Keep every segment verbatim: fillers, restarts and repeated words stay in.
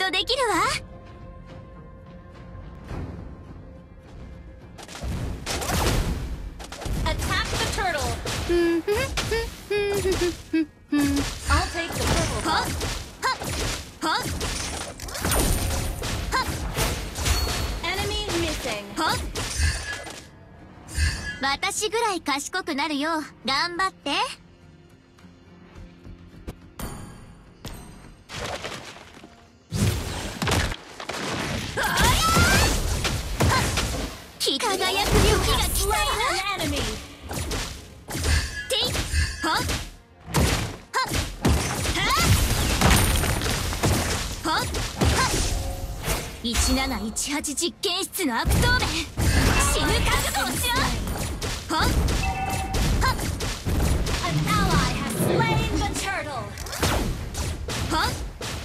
とできるわ。 Attack the turtle. I'll take the purple buff. はっ Enemy missing. はっ私ぐらい賢くなるよう頑張って。輝く勇気が来たわ。ていはっはっはっはっいちなないちはち実験室の悪党め、死ぬ覚悟をしろ。はっはっ An ally has slain the turtle. はっ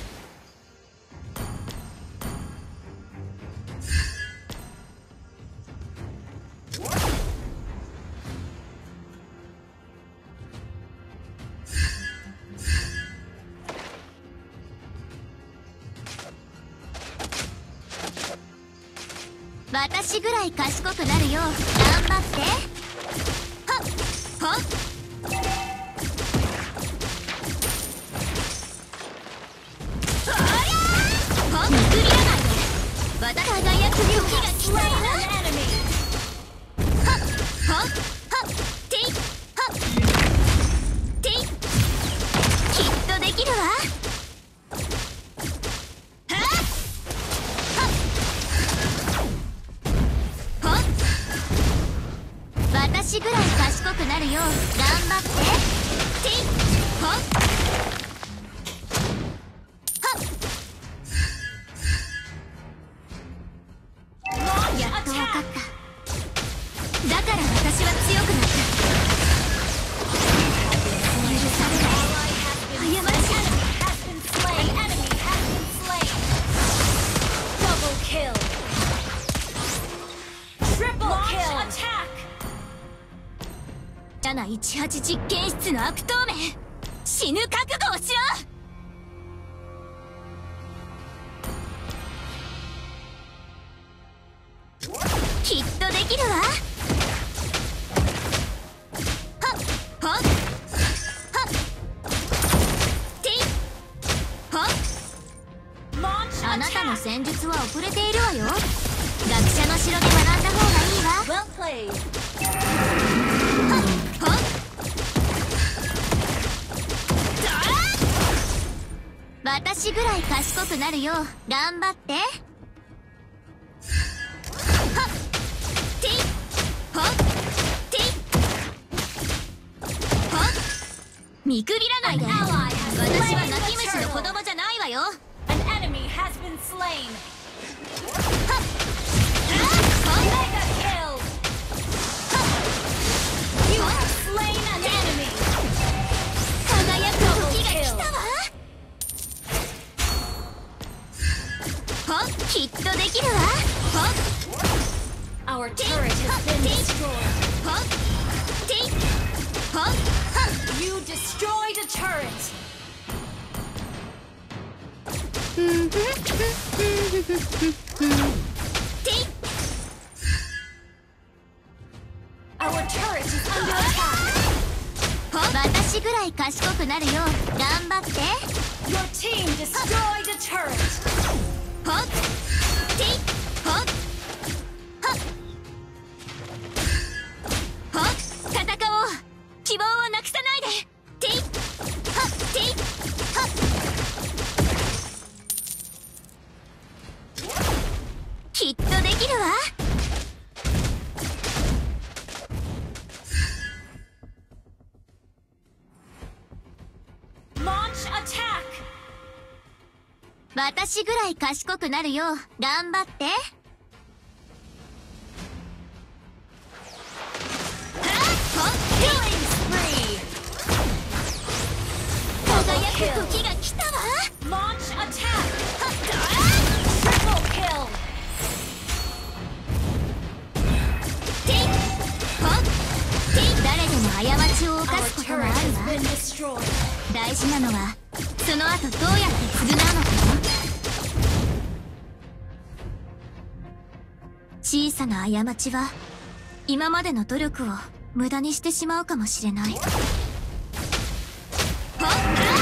私ぐらい賢くなるよう頑張って。はっはっはっ見くびらないで。私輝く勇気が来たわ。はっはっはっていはっていきっとできるわ。私ぐらい賢くなるよう頑張って。ていはっはっやっと分かった。だから私は強くなった。許されない。謝らしい。なないちはち実験室の悪党め、死ぬ覚悟をしろ。きっとできるわ。はっはっはっていはっあなたの戦術は遅れているわよ。学者の城で学んだ方がいいわ。 Well played. 私ぐらい賢くなるよう頑張って。はっていはっていはっ見くびらないで。私は泣き虫の子供じゃないわよ。 An enemy has been slain. はっ Mega kill. You have slain an enemy. 輝く時が来たわ。はっきっとできるわ。はっ Our turret has been destroyed. はっていはっ You destroyed a turret. てい Our turret is under attack. 私ぐらい賢くなるよう頑張って。 Your team destroyed a turret. はっていはっはっはっ戦おう。希望をなくさないで。ていはっていはっきっとできるわ。私ぐらい賢くなるよう頑張って。輝く時が来たわ。 Launch attack. Triple kill. ていはってい誰でも過ちを犯 Our すこともあ turret る has わ。 been destroyed. 大事なのはその後どうやって償うのかよ。 小さな過ちは今までの努力を無駄にしてしまうかもしれない。はっはっ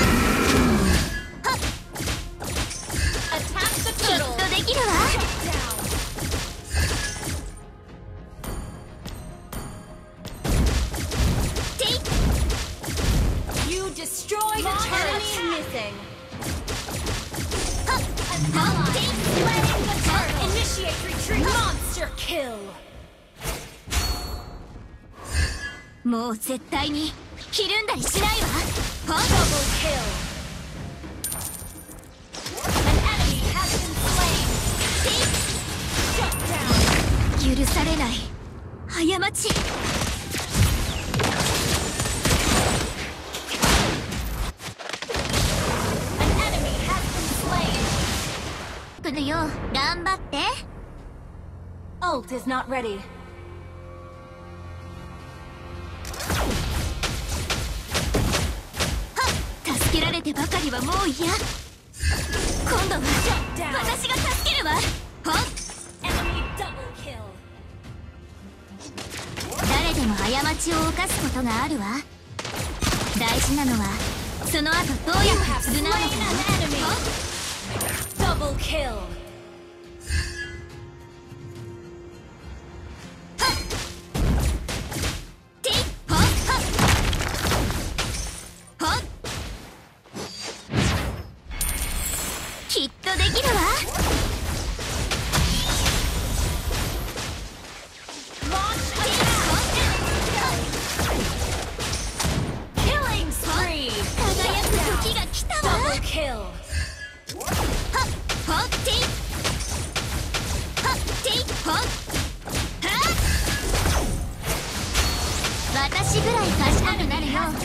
きっとできるわ。 Destroyed a turret. Missing. An ally slaying the turret. Initiate retreat. Monster kill. もう絶対にひるんだりしないわ。 Double kill. An enemy has been slain. Shut down. 許されない過ち。来るよ、頑張って。 Ult is not ready. 助けられてばかりはもう嫌。今度は私が助けるわ。はっ Enemy double kill. 誰でも過ちを犯すことがあるわ。大事なのはその後どうやって償うのか。 Double kill. きっとできるわ。 Killing spree. 輝く時が来たわ。 Double kill. 私ぐらい賢くなるよ。頑張って。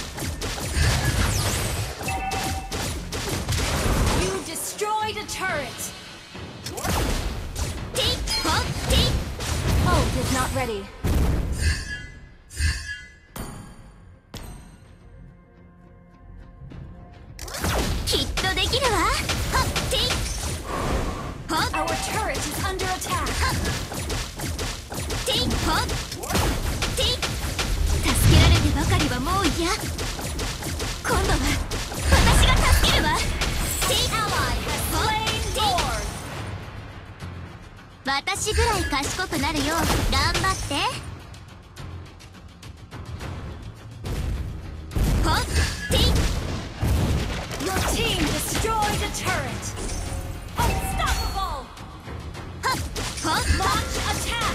You destroyed a turret. Ult is not ready. きっとできるわ。 Our turret is under attack. 助けられてばかりはもう嫌。今度は私が助けるわ。 Ally has slain Lord. 私ぐらい賢くなるよ。頑張って。 Your team destroyed a turret. Unstoppable. Launch attack.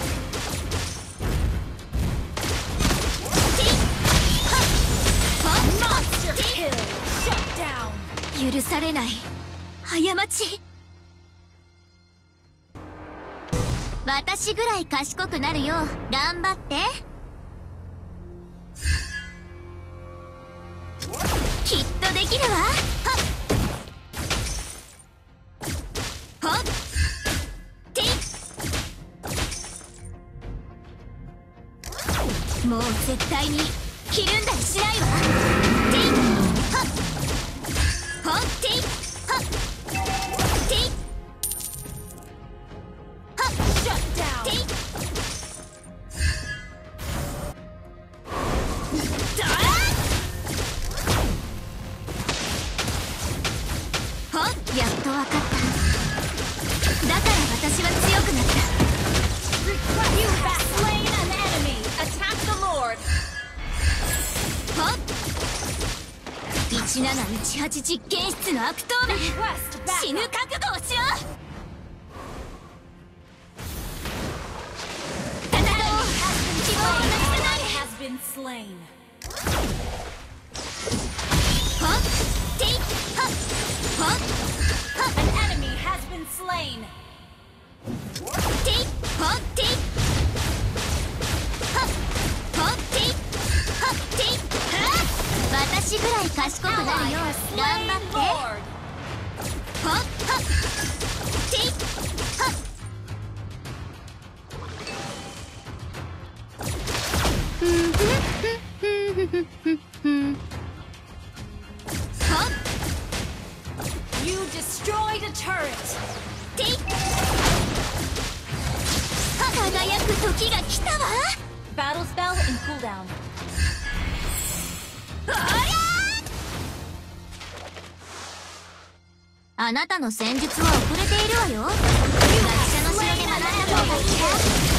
Monster kill. Shut down. 許されない過ち。私ぐらい賢くなるよ。頑張って。きっとできるわ。はってもう絶対にひるんだりしないわ。てはっはってはってはっ Shut down. やっとわかった。だから私は強くなった。 You have slain an enemy. Attack the Lord. はっいちなないちはち実験室の悪党め。 Request 死ぬ backup. 覚悟をしろ。戦おう。希望をなくさないで。 Has been slain. はってはっはっ An enemy has been slain. てはってはっはってはってはっ私ぐらい賢くなる Ally よ。 has 頑 slain 張って。 Lord. はっはってはっふんふんふんふんふんふんふんはっ You destroyed a turret. て輝く時が来たわ。 Battle spell in cooldown. あなたの戦術は遅れているわよ。学者の城で学んだ方がいいわ。